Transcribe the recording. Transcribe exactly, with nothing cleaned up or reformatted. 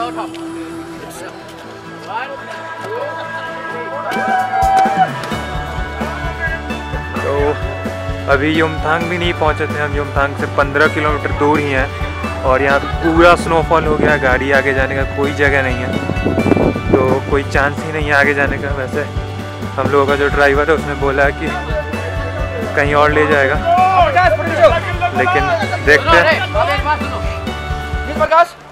तो अभी युमथांग भी नहीं पहुंचे थे हम। युमथांग से पंद्रह किलोमीटर दूर ही हैं और यहाँ पूरा स्नोफॉल हो गया। गाड़ी आगे जाने का कोई जगह नहीं है, तो कोई चांस ही नहीं है आगे जाने का। वैसे हम लोगों का जो ड्राइवर है उसने बोला कि कहीं और ले जाएगा, लेकिन देखते हैं।